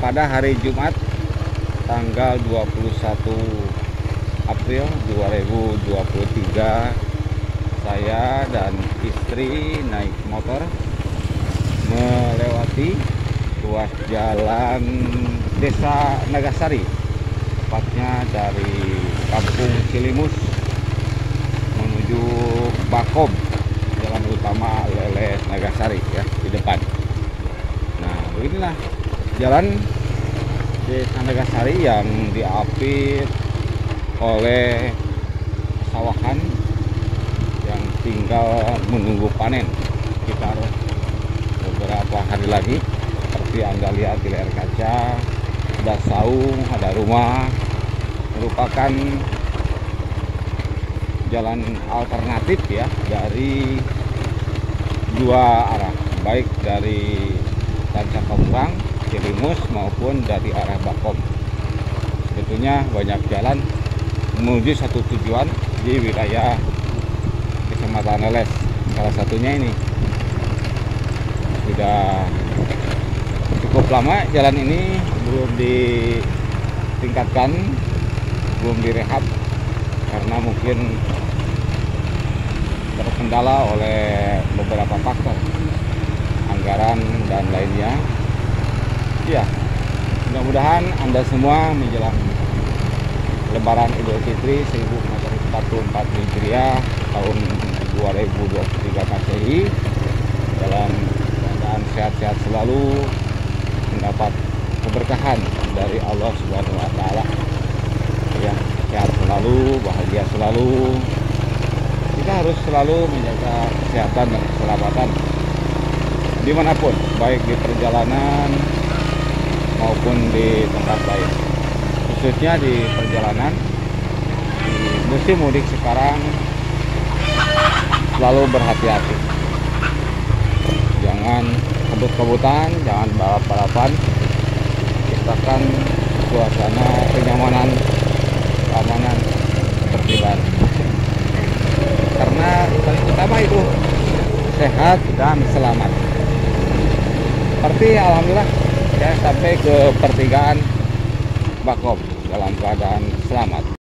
pada hari Jumat tanggal 21 April 2023, saya dan istri naik motor melewati ruas jalan Desa Nagasari, tepatnya dari Kampung Cilimus menuju Bakom, jalan utama Leles Nagasari ya, di depan. Nah, beginilah jalan Desa Nagasari yang diapit oleh sawahan yang tinggal menunggu panen sekitar beberapa hari lagi. Seperti Anda lihat di layar kaca, ada saung, ada rumah, merupakan jalan alternatif ya dari dua arah, baik dari Tancakapurang, Cilimus maupun dari arah Bakom. Sebetulnya banyak jalan menuju satu tujuan di wilayah Kecamatan Leles. Salah satunya ini sudah cukup lama jalan ini belum ditingkatkan, belum direhab karena mungkin terkendala oleh beberapa faktor, anggaran dan lainnya. Ya, mudah-mudahan Anda semua menjelang Lebaran Idul Fitri 1444 Hijriah tahun 2023 Masehi dalam keadaan sehat-sehat selalu, mendapat keberkahan dari Allah Subhanahu wa taala. Ya, sehat selalu, bahagia selalu. Kita harus selalu menjaga kesehatan dan keselamatan dimanapun, baik di perjalanan maupun di tempat lain, khususnya di perjalanan. Di musim mudik sekarang selalu berhati-hati, jangan kebut-kebutan, jangan balap-balapan, ciptakan suasana kenyamanan, keamanan, ketertiban, karena paling utama itu sehat dan selamat. Seperti alhamdulillah saya sampai ke pertigaan Bakom dalam keadaan selamat.